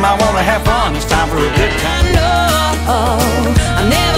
I wanna have fun. It's time for a good time. No, I never